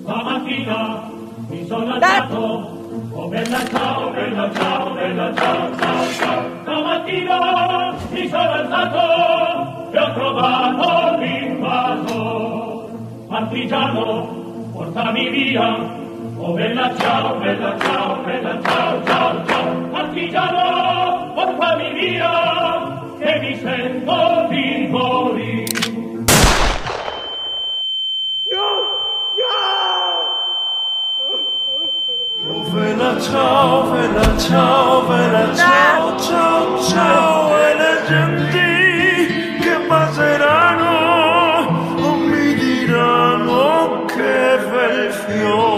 Stamattina mi sono alzato, oh bella ciao, bella ciao, bella ciao, ciao, ciao. Stamattina mi sono alzato e ho trovato l'invaso. Partigiano, portami via, oh bella ciao, bella ciao, bella ciao, ciao, ciao. Partigiano, portami via, che mi sento di morire. Vela ciao, vela ciao, vela ciao, ciao, ciao, e le genti che passeranno non mi diranno che bel fiore.